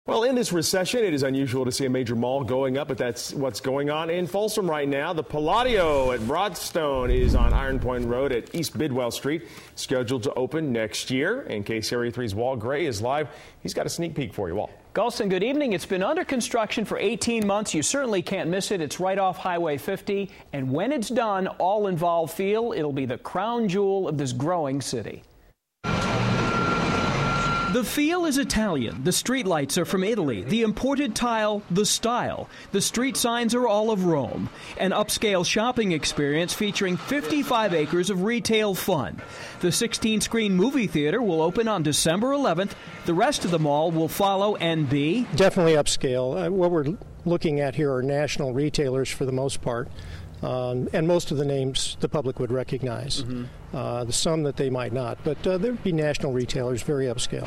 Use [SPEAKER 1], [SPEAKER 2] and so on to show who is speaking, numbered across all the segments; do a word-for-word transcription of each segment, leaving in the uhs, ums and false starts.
[SPEAKER 1] Well, in this recession, it is unusual to see a major mall going up, but that's what's going on in Folsom right now. The Palladio at Broadstone is on Iron Point Road at East Bidwell Street, scheduled to open next year. In K C R E three's Walt Gray is live. He's got a sneak peek for you, Walt.
[SPEAKER 2] Galston, good evening. It's been under construction for eighteen months. You certainly can't miss it. It's right off Highway fifty. And when it's done, all involved feel it'll be the crown jewel of this growing city. The feel is Italian. The streetlights are from Italy. The imported tile, the style. The street signs are all of Rome. An upscale shopping experience featuring fifty-five acres of retail fun. The sixteen screen movie theater will open on December eleventh. The rest of the mall will follow and be
[SPEAKER 3] definitely upscale. Uh, what we're looking at here are national retailers for the most part. Um, and most of the names the public would recognize. Mm-hmm. uh, some that they might not, but uh, there would be national retailers, very upscale.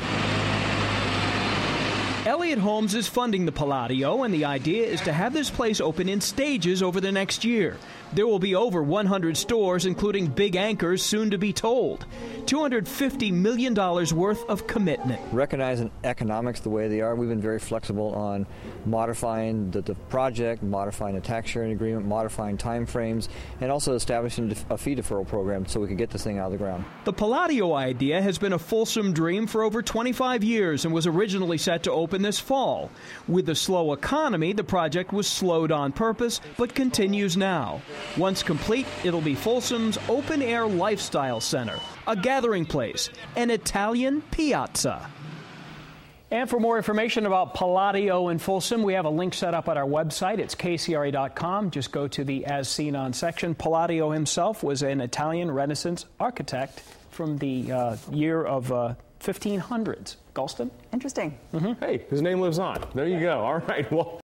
[SPEAKER 2] Elliott Holmes is funding the Palladio, and the idea is to have this place open in stages over the next year. There will be over one hundred stores, including big anchors, soon to be told. two hundred fifty million dollars worth of commitment.
[SPEAKER 4] Recognizing economics the way they are, we've been very flexible on modifying the, the project, modifying the tax sharing agreement, modifying time frames, and also establishing a fee deferral program so we can get this thing out of the ground.
[SPEAKER 2] The Palladio idea has been a Folsom dream for over twenty-five years and was originally set to open this fall. With the slow economy, the project was slowed on purpose, but continues now. Once complete, it'll be Folsom's open-air lifestyle center, a gathering place, an Italian piazza. And for more information about Palladio in Folsom, we have a link set up at our website. It's K C R A dot com. Just go to the As Seen On section. Palladio himself was an Italian Renaissance architect from the uh, year of uh, fifteen hundreds. Galston?
[SPEAKER 5] Interesting.
[SPEAKER 1] Mm-hmm. Hey, his name lives on. There you go. All right. Well.